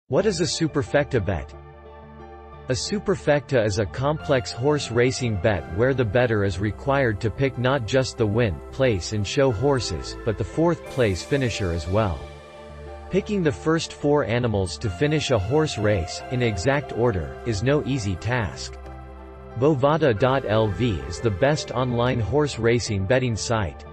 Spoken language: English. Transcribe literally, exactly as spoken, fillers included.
What is a superfecta bet? A superfecta is a complex horse racing bet where the bettor is required to pick not just the win, place and show horses, but the fourth place finisher as well. Picking the first four animals to finish a horse race, in exact order, is no easy task. Bovada dot L V is the best online horse racing betting site.